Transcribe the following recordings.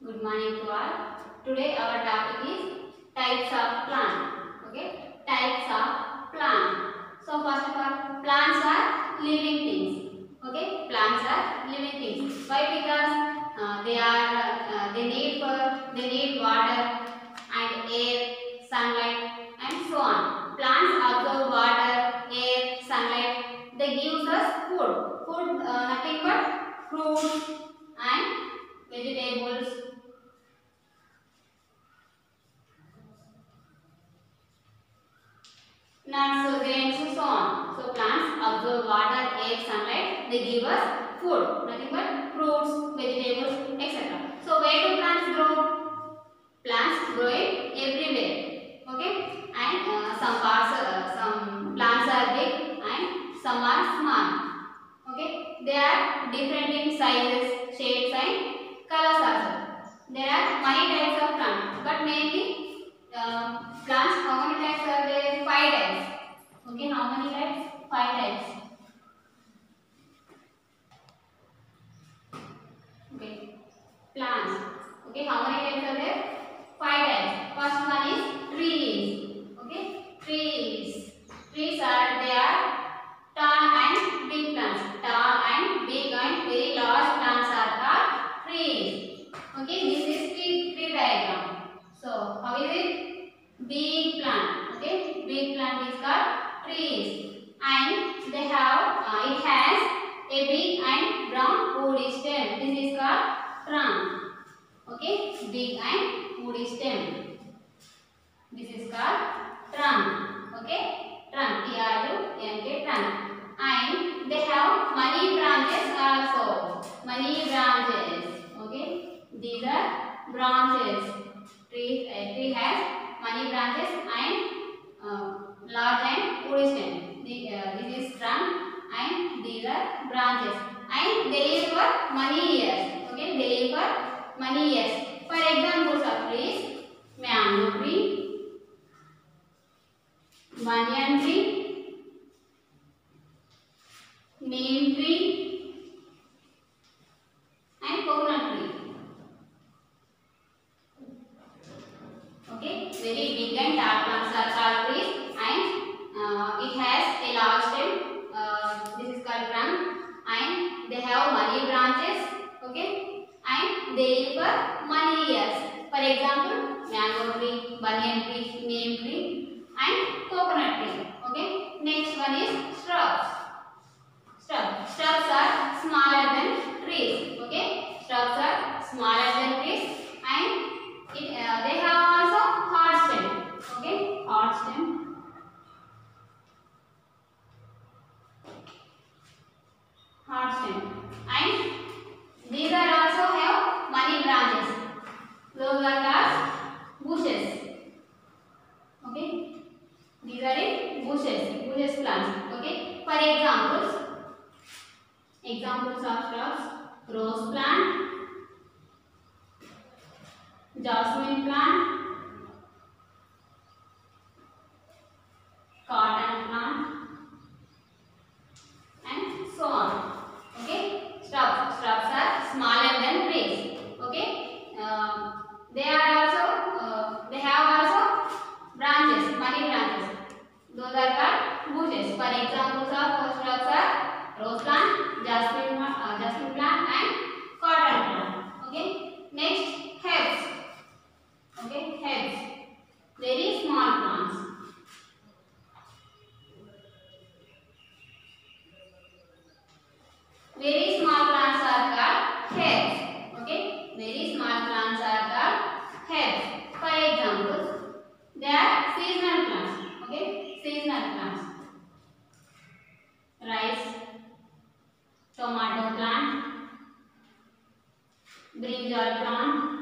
Good morning to all. Today our topic is types of plant. Okay, types of plant. So first of all, plants are living things. Okay, plants are living things. Why? Because they need water and air, sunlight, and so on. Plants absorb water, air, sunlight. They give us food. Food nothing but fruits and vegetables, nuts, grains, so on. So plants absorb water, air, sunlight. They give us food. Nothing but fruits, vegetables, etc. So where do plants grow? Plants grow everywhere. Okay, and some plants are big and some are small. Okay, they are different in sizes, shapes, and colors also. There are many types of plants, but mainly plants. How many types are there? Five types. Okay, how many types? Five types. Okay, plants. Okay, how many types are there? Five types. First one is trees. Okay, trees. Trees are tall and big plants. Tall and big and very large plants are called trees. Okay, this is tree diagram. So how is it? Big plant. Okay, big plant is called trees, and it has a big and brown woody stem. This is called trunk. Okay, big and woody stem. This is called trunk. Okay, trunk. T-R-U-N-K, trunk. And they have many branches also. Many branches. Okay, these are branches. Tree has many branches and large and woody stem. This is trunk and these are branches. And they live for many years. Okay, they live for many years. For examples of trees, mango tree, banyan tree, neem tree, and coconut tree. Okay, very big and tall plants are called trees, and it has a large stem. This is called trunk, and they have many branches. Okay, and they live for many years. For example, mango tree, banyan tree, neem tree, and coconut tree. Okay, next one is shrubs. Shrubs are smaller than trees. Okay, shrubs are smaller than trees, and they have also hard stem. Okay, hard stem. Hard stem. And these are also have many branches. Those are called bushes. Okay, these are it bushes plants. Okay, for examples of shrubs: rose plant, jasmine plant, cotton plant, and so on. Okay, shrubs are smaller than trees. Okay, they have also branches, many branches. Those are called bushes. For examples of shrubs are rose plant, jasmine plant, and cotton plant. Okay, next herbs. Okay, herbs, very small plants. Very small plants are called herbs. Okay, very small plants are called herbs. For examples, they are seasonal plants. Okay, seasonal plants: rice, tomato plant, brinjal plant,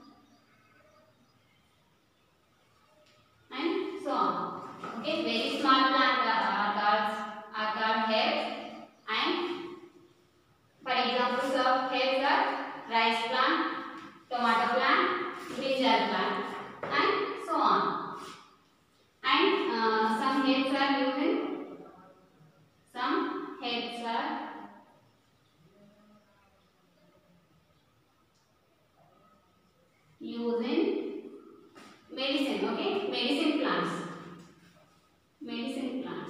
and so on. Okay, very small plants are called herbs, and for examples of herbs are rice plant, tomato plant, brinjal plant, and so on. And some herbs are used in some herbs Use in medicine. Okay, medicine plants. Medicine plants.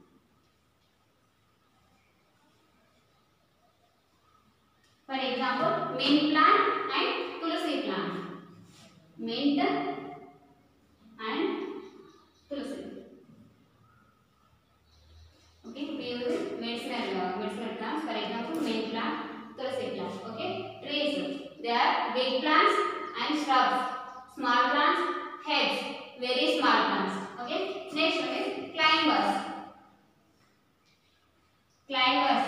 For example, mint plant and tulsi plant. Mint and tulsi. Okay, we use medicinal plants. For example, mint plant, tulsi plant. Okay, trees. They are big plants and shrubs. Small plants, heads. Very small plants. Okay. Next one is climbers. Climbers.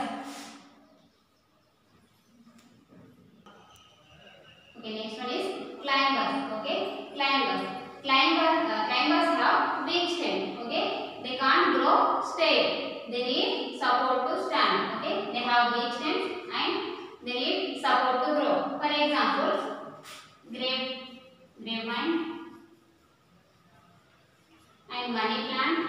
Okay. Next one is climbers. Okay. Climbers. Climbers have big stem. Okay. They can't grow straight. They need support to stand. Okay. They have big stems and they need support to grow. For example, grapevine and money plant,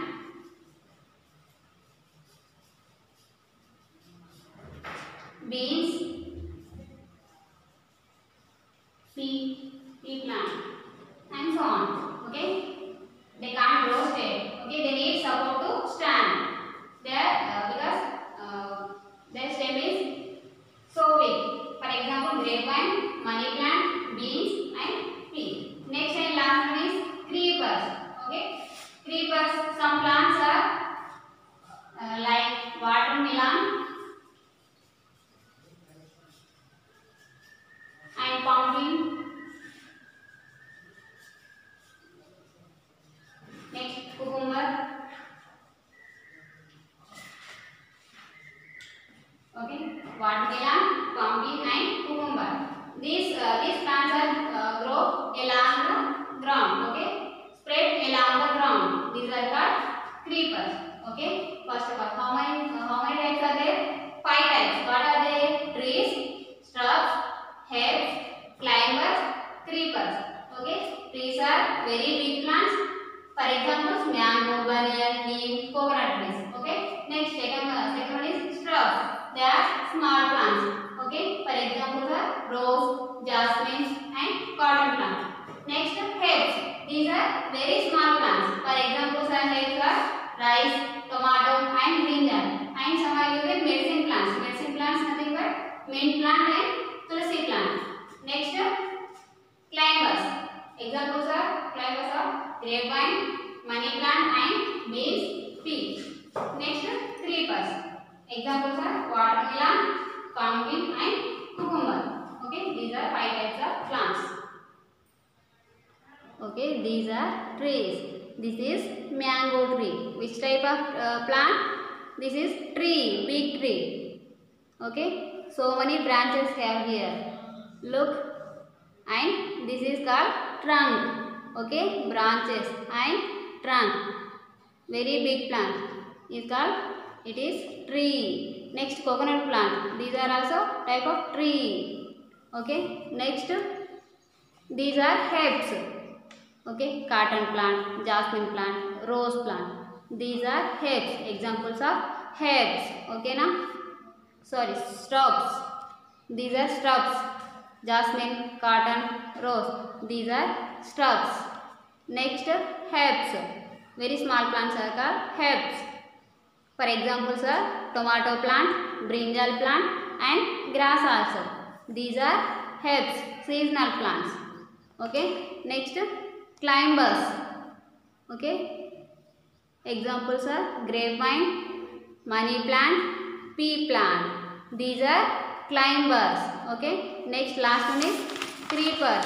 beans, pea plant, and so on. Okay, they can't grow straight. Okay, they need support to stand. Because their stem is so big. For example, grapevine, money plant, beans, and pea. Next and last one is creepers. Okay, creepers. Some plants are like watermelon and pumpkin. Next, cucumber. Okay, watermelon, pumpkin, and cucumber. These plants are grow along the ground. Okay, spread along the ground. These are called creepers. Okay, first of all, how many types are there? 5 types. What are they? Trees, shrubs, herbs, climbers, creepers. Okay, trees are very big plants. For example, mango, banyan, neem, coconut trees. Okay, next second one is shrubs. They are small plants. Okay, for example, rose, jasmine, and cotton plant. Next, herbs. These are very small plants. For example, herbs are rice, tomato, and brinjal. And some are used medicine plants. Medicine plants nothing but mint plant and tulsi plant. Next, climbers. Examples are grapevine, money plant, and beans, pea. Next, creepers. Examples are watermelon, pumpkin, and cucumber. Okay, these are 5 types of plants. Okay, these are trees. This is mango tree. Which type of plant? This is tree, big tree. Okay, so many branches have here. Look, and this is called trunk. Okay, branches and trunk. Very big plant is called. It is tree. Next, coconut plant. These are also type of tree. Okay, next, these are herbs. Okay, cotton plant, jasmine plant, rose plant. These are herbs. Examples of herbs. Okay, now, sorry, shrubs. These are shrubs. Jasmine, cotton, rose. These are shrubs. Next, herbs. Very small plants are called herbs. For examples are tomato plant, brinjal plant, and grass also. These are herbs, seasonal plants. Okay. Next, climbers. Okay. Examples are grapevine, money plant, pea plant. These are climbers. Okay. Next, last one is creepers.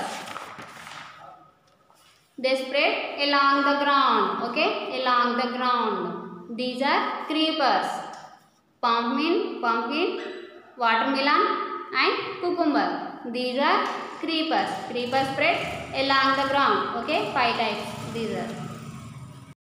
They spread along the ground. Okay, along the ground. These are creepers. Pumpkin, watermelon, and cucumber. These are creepers. Creepers spread along the ground. Okay, 5 types. These are.